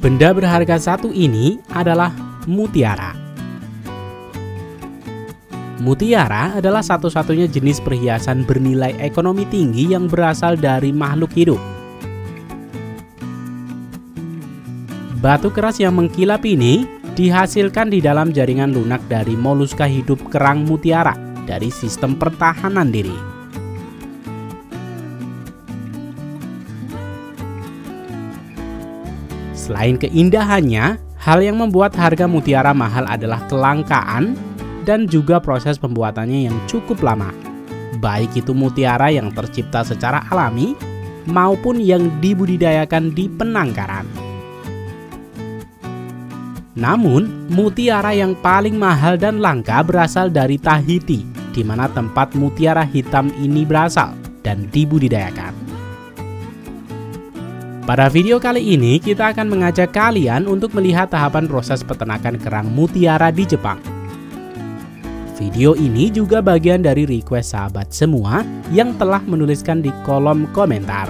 Benda berharga satu ini adalah mutiara. Mutiara adalah satu-satunya jenis perhiasan bernilai ekonomi tinggi yang berasal dari makhluk hidup. Batu keras yang mengkilap ini dihasilkan di dalam jaringan lunak dari moluska hidup kerang mutiara dari sistem pertahanan diri. Selain keindahannya, hal yang membuat harga mutiara mahal adalah kelangkaan dan juga proses pembuatannya yang cukup lama. Baik itu mutiara yang tercipta secara alami maupun yang dibudidayakan di penangkaran. Namun, mutiara yang paling mahal dan langka berasal dari Tahiti, di mana tempat mutiara hitam ini berasal dan dibudidayakan. Pada video kali ini, kita akan mengajak kalian untuk melihat tahapan proses peternakan kerang mutiara di Jepang. Video ini juga bagian dari request sahabat semua yang telah menuliskan di kolom komentar.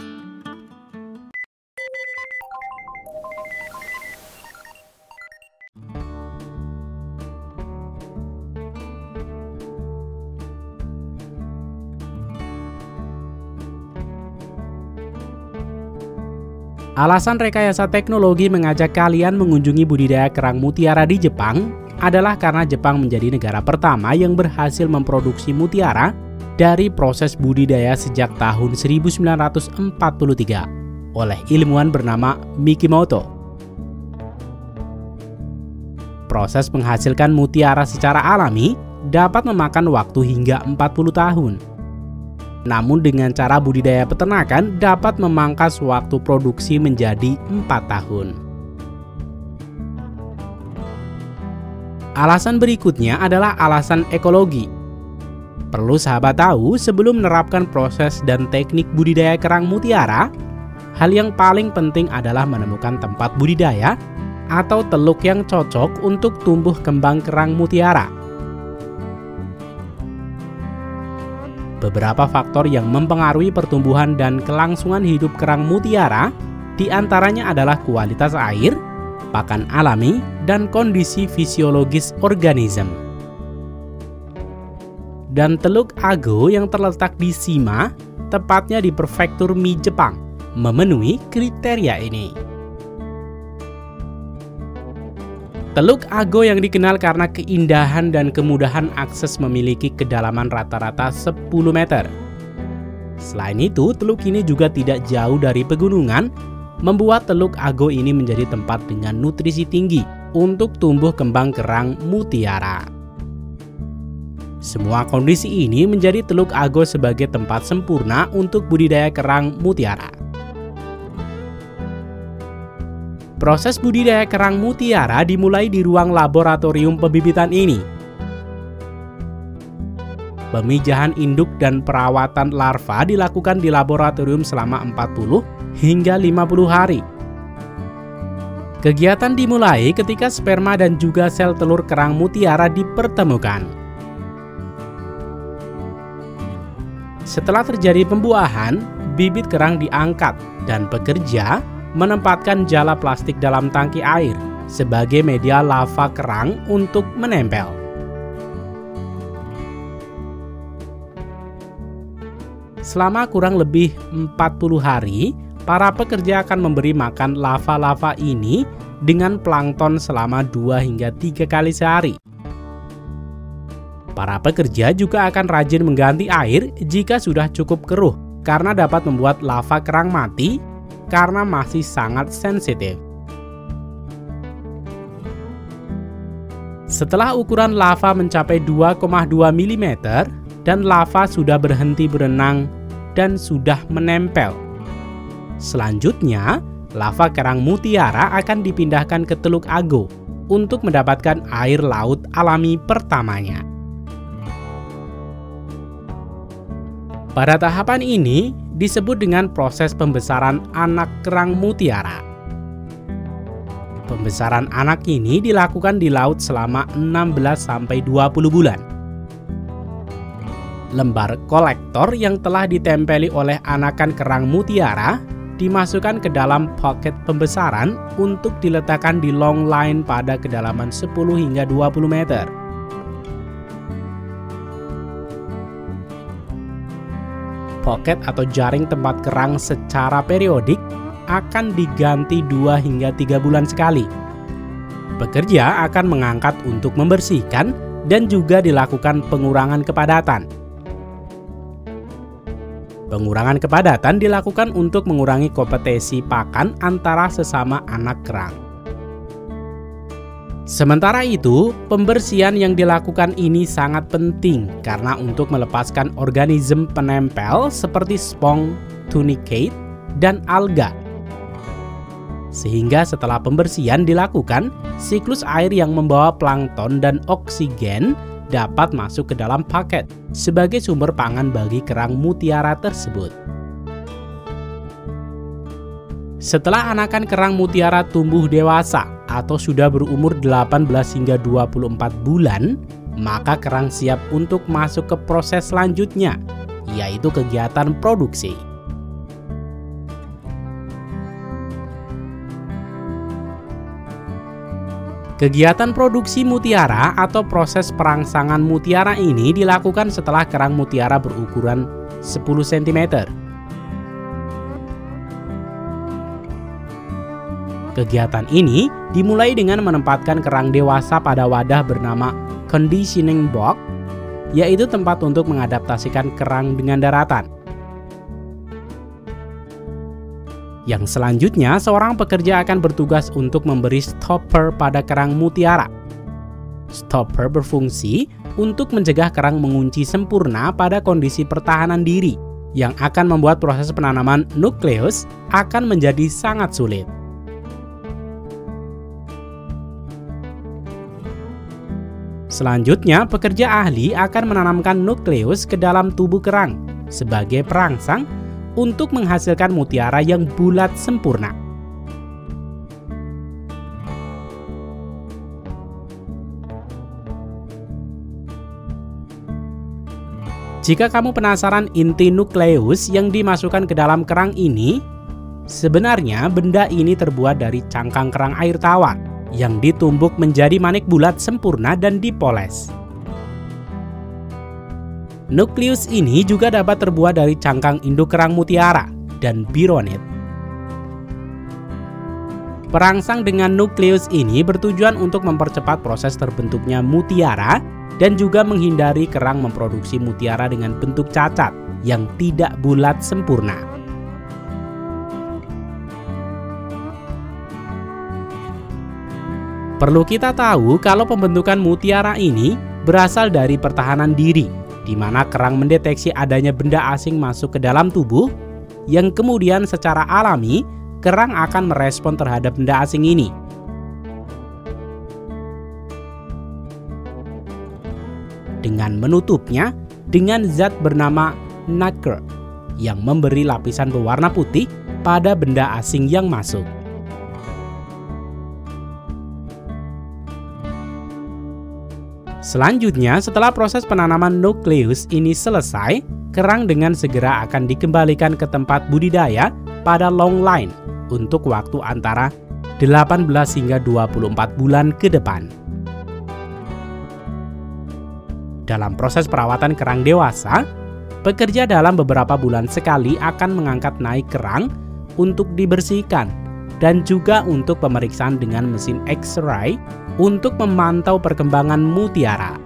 Alasan rekayasa teknologi mengajak kalian mengunjungi budidaya kerang mutiara di Jepang adalah karena Jepang menjadi negara pertama yang berhasil memproduksi mutiara dari proses budidaya sejak tahun 1943 oleh ilmuwan bernama Mikimoto. Proses menghasilkan mutiara secara alami dapat memakan waktu hingga 40 tahun. Namun dengan cara budidaya peternakan dapat memangkas waktu produksi menjadi 4 tahun. Alasan berikutnya adalah alasan ekologi. Perlu sahabat tahu, sebelum menerapkan proses dan teknik budidaya kerang mutiara, hal yang paling penting adalah menemukan tempat budidaya atau teluk yang cocok untuk tumbuh kembang kerang mutiara. Beberapa faktor yang mempengaruhi pertumbuhan dan kelangsungan hidup kerang mutiara diantaranya adalah kualitas air, pakan alami, dan kondisi fisiologis organisme. Dan Teluk Ago yang terletak di Shima, tepatnya di prefektur Mie, Jepang, memenuhi kriteria ini. Teluk Ago yang dikenal karena keindahan dan kemudahan akses memiliki kedalaman rata-rata 10 meter. Selain itu, teluk ini juga tidak jauh dari pegunungan, membuat Teluk Ago ini menjadi tempat dengan nutrisi tinggi untuk tumbuh kembang kerang mutiara. Semua kondisi ini menjadi Teluk Ago sebagai tempat sempurna untuk budidaya kerang mutiara. Proses budidaya kerang mutiara dimulai di ruang laboratorium pembibitan ini. Pemijahan induk dan perawatan larva dilakukan di laboratorium selama 40 hingga 50 hari. Kegiatan dimulai ketika sperma dan juga sel telur kerang mutiara dipertemukan. Setelah terjadi pembuahan, bibit kerang diangkat dan pekerja menempatkan jala plastik dalam tangki air sebagai media lava kerang untuk menempel. Selama kurang lebih 40 hari, para pekerja akan memberi makan lava-lava ini dengan plankton selama 2 hingga 3 kali sehari. Para pekerja juga akan rajin mengganti air jika sudah cukup keruh karena dapat membuat lava kerang mati karena masih sangat sensitif. Setelah ukuran lava mencapai 2,2 mm dan lava sudah berhenti berenang dan sudah menempel, selanjutnya lava kerang mutiara akan dipindahkan ke Teluk Ago untuk mendapatkan air laut alami pertamanya. Pada tahapan ini disebut dengan proses pembesaran anak kerang mutiara. Pembesaran anak ini dilakukan di laut selama 16-20 bulan. Lembar kolektor yang telah ditempeli oleh anakan kerang mutiara dimasukkan ke dalam pocket pembesaran untuk diletakkan di long line pada kedalaman 10 hingga 20 meter. Pocket atau jaring tempat kerang secara periodik akan diganti 2 hingga 3 bulan sekali. Pekerja akan mengangkat untuk membersihkan dan juga dilakukan pengurangan kepadatan. Pengurangan kepadatan dilakukan untuk mengurangi kompetisi pakan antara sesama anak kerang. Sementara itu, pembersihan yang dilakukan ini sangat penting karena untuk melepaskan organisme penempel seperti spong, tunicate, dan alga. Sehingga setelah pembersihan dilakukan, siklus air yang membawa plankton dan oksigen dapat masuk ke dalam paket sebagai sumber pangan bagi kerang mutiara tersebut. Setelah anakan kerang mutiara tumbuh dewasa atau sudah berumur 18 hingga 24 bulan, maka kerang siap untuk masuk ke proses selanjutnya, yaitu kegiatan produksi. Kegiatan produksi mutiara atau proses perangsangan mutiara ini dilakukan setelah kerang mutiara berukuran 10 cm. Kegiatan ini dimulai dengan menempatkan kerang dewasa pada wadah bernama conditioning box, yaitu tempat untuk mengadaptasikan kerang dengan daratan. Yang selanjutnya, seorang pekerja akan bertugas untuk memberi stopper pada kerang mutiara. Stopper berfungsi untuk mencegah kerang mengunci sempurna pada kondisi pertahanan diri, yang akan membuat proses penanaman nukleus akan menjadi sangat sulit. Selanjutnya, pekerja ahli akan menanamkan nukleus ke dalam tubuh kerang sebagai perangsang untuk menghasilkan mutiara yang bulat sempurna. Jika kamu penasaran inti nukleus yang dimasukkan ke dalam kerang ini, sebenarnya benda ini terbuat dari cangkang kerang air tawar yang ditumbuk menjadi manik bulat sempurna dan dipoles. Nukleus ini juga dapat terbuat dari cangkang induk kerang mutiara dan bironit. Perangsang dengan nukleus ini bertujuan untuk mempercepat proses terbentuknya mutiara dan juga menghindari kerang memproduksi mutiara dengan bentuk cacat yang tidak bulat sempurna. Perlu kita tahu kalau pembentukan mutiara ini berasal dari pertahanan diri, di mana kerang mendeteksi adanya benda asing masuk ke dalam tubuh, yang kemudian secara alami kerang akan merespon terhadap benda asing ini. Dengan menutupnya dengan zat bernama nacre yang memberi lapisan berwarna putih pada benda asing yang masuk. Selanjutnya, setelah proses penanaman nukleus ini selesai, kerang dengan segera akan dikembalikan ke tempat budidaya pada long line untuk waktu antara 18 hingga 24 bulan ke depan. Dalam proses perawatan kerang dewasa, pekerja dalam beberapa bulan sekali akan mengangkat naik kerang untuk dibersihkan dan juga untuk pemeriksaan dengan mesin X-ray untuk memantau perkembangan mutiara.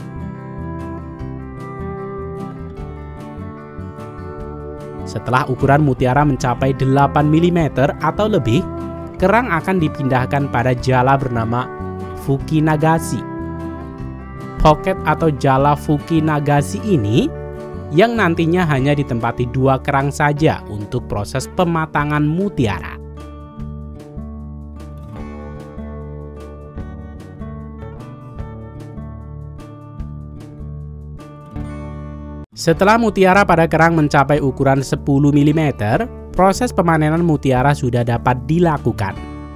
Setelah ukuran mutiara mencapai 8 mm atau lebih, kerang akan dipindahkan pada jala bernama Fukinagashi. Pocket atau jala Fukinagashi ini yang nantinya hanya ditempati 2 kerang saja untuk proses pematangan mutiara. Setelah mutiara pada kerang mencapai ukuran 10 mm, proses pemanenan mutiara sudah dapat dilakukan.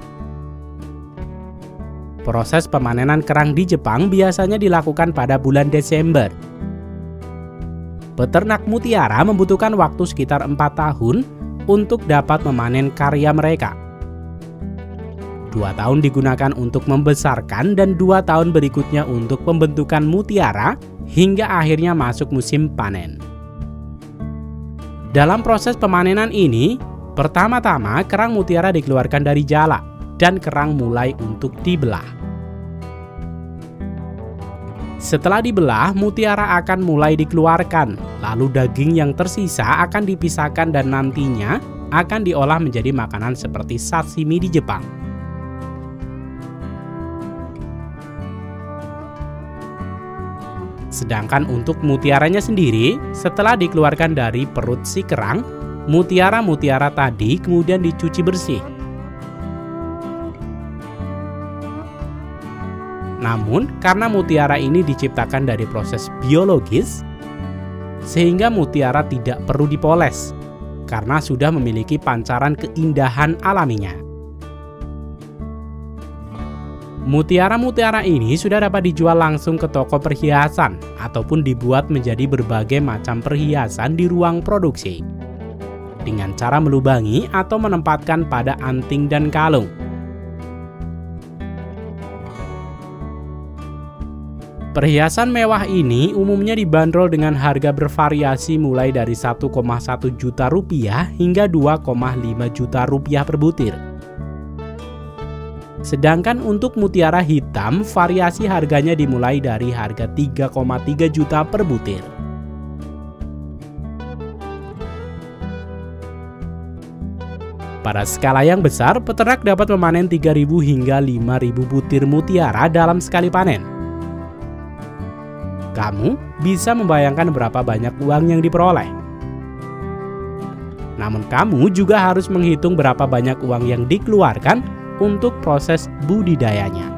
Proses pemanenan kerang di Jepang biasanya dilakukan pada bulan Desember. Peternak mutiara membutuhkan waktu sekitar 4 tahun untuk dapat memanen karya mereka. 2 tahun digunakan untuk membesarkan dan 2 tahun berikutnya untuk pembentukan mutiara hingga akhirnya masuk musim panen. Dalam proses pemanenan ini, pertama-tama kerang mutiara dikeluarkan dari jala dan kerang mulai untuk dibelah. Setelah dibelah, mutiara akan mulai dikeluarkan, lalu daging yang tersisa akan dipisahkan dan nantinya akan diolah menjadi makanan seperti sashimi di Jepang. Sedangkan untuk mutiaranya sendiri, setelah dikeluarkan dari perut si kerang, mutiara-mutiara tadi kemudian dicuci bersih. Namun, karena mutiara ini diciptakan dari proses biologis, sehingga mutiara tidak perlu dipoles, karena sudah memiliki pancaran keindahan alaminya. Mutiara-mutiara ini sudah dapat dijual langsung ke toko perhiasan, ataupun dibuat menjadi berbagai macam perhiasan di ruang produksi, dengan cara melubangi atau menempatkan pada anting dan kalung. Perhiasan mewah ini umumnya dibanderol dengan harga bervariasi mulai dari 1,1 juta rupiah hingga 2,5 juta rupiah per butir. Sedangkan untuk mutiara hitam, variasi harganya dimulai dari harga 3,3 juta per butir. Pada skala yang besar, peternak dapat memanen 3.000 hingga 5.000 butir mutiara dalam sekali panen. Kamu bisa membayangkan berapa banyak uang yang diperoleh. Namun kamu juga harus menghitung berapa banyak uang yang dikeluarkan untuk proses budidayanya.